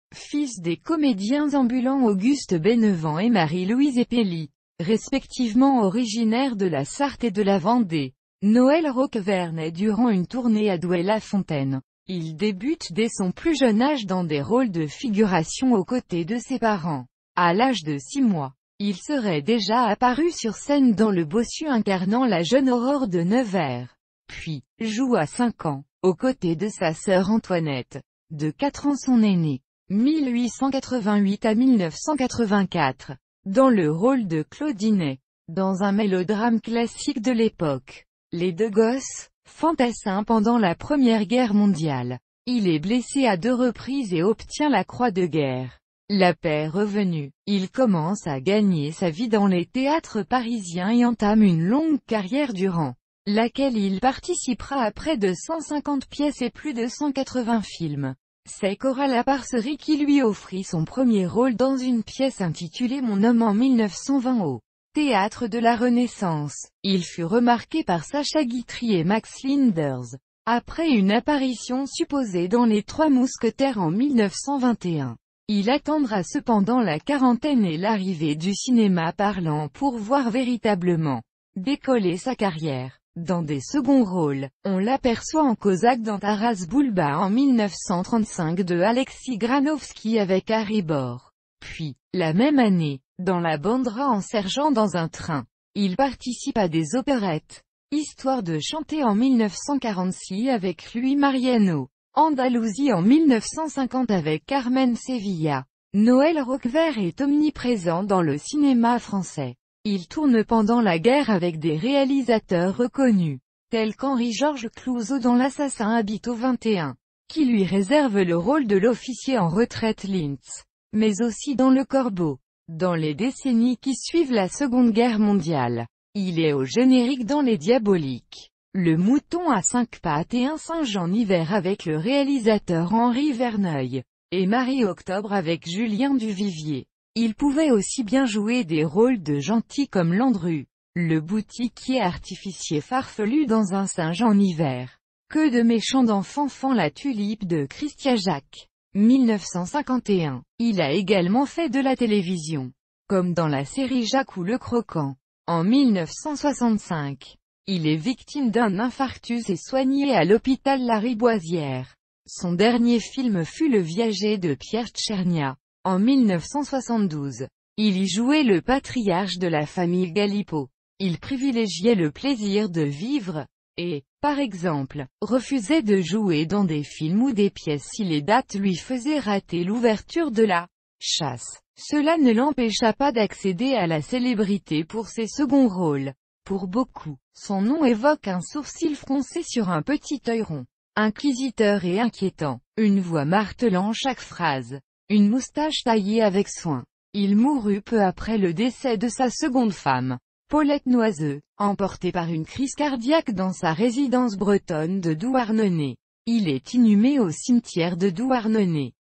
fils des comédiens ambulants Auguste Bénevent et Marie-Louise Epelli, respectivement originaires de la Sarthe et de la Vendée. Noël Roquevert naît durant une tournée à Douai-la-Fontaine. Il débute dès son plus jeune âge dans des rôles de figuration aux côtés de ses parents. À l'âge de 6 mois, il serait déjà apparu sur scène dans Le Bossu incarnant la jeune Aurore de Nevers. Puis, joue à 5 ans, aux côtés de sa sœur Antoinette, de 4 ans son aînée, 1888 à 1984, dans le rôle de Claudinet, dans un mélodrame classique de l'époque. Les deux gosses, fantassins pendant la Première Guerre mondiale. Il est blessé à 2 reprises et obtient la Croix de guerre. La paix revenue, il commence à gagner sa vie dans les théâtres parisiens et entame une longue carrière durant laquelle il participera à près de 150 pièces et plus de 180 films. C'est Cora Laparcerie qui lui offrit son premier rôle dans une pièce intitulée Mon homme en 1920 au Théâtre de la Renaissance. Il fut remarqué par Sacha Guitry et Max Linders, après une apparition supposée dans Les Trois Mousquetaires en 1921. Il attendra cependant la quarantaine et l'arrivée du cinéma parlant pour voir véritablement décoller sa carrière. Dans des seconds rôles, on l'aperçoit en Cosaque dans Taras Bulba en 1935 de Alexis Granovski avec Harry Bor. Puis, la même année, dans La Bandera en sergent dans un train. Il participe à des opérettes. Histoire de chanter en 1946 avec Louis Mariano. Andalousie en 1950 avec Carmen Sevilla. Noël Roquevert est omniprésent dans le cinéma français. Il tourne pendant la guerre avec des réalisateurs reconnus, tels qu'Henri-Georges Clouzot dans L'Assassin habite au 21, qui lui réserve le rôle de l'officier en retraite Lintz, mais aussi dans Le Corbeau. Dans les décennies qui suivent la Seconde Guerre mondiale, il est au générique dans Les Diaboliques, Le Mouton à 5 pattes et un singe en hiver avec le réalisateur Henri Verneuil, et Marie-Octobre avec Julien Duvivier. Il pouvait aussi bien jouer des rôles de gentil comme Landru, le boutiquier artificier farfelu dans Un singe en hiver, que de méchant dans Fanfan la tulipe de Christian Jacques. 1951. Il a également fait de la télévision, comme dans la série Jacques ou le Croquant. En 1965, il est victime d'un infarctus et soigné à l'hôpital Lariboisière. Son dernier film fut Le Viager de Pierre Tchernia. En 1972, il y jouait le patriarche de la famille Galipo. Il privilégiait le plaisir de vivre, et, par exemple, refusait de jouer dans des films ou des pièces si les dates lui faisaient rater l'ouverture de la chasse. Cela ne l'empêcha pas d'accéder à la célébrité pour ses seconds rôles. Pour beaucoup, son nom évoque un sourcil froncé sur un petit œil rond, inquisiteur et inquiétant, une voix martelant chaque phrase, une moustache taillée avec soin. Il mourut peu après le décès de sa seconde femme, Paulette Noiseux, emportée par une crise cardiaque dans sa résidence bretonne de Douarnenez. Il est inhumé au cimetière de Douarnenez.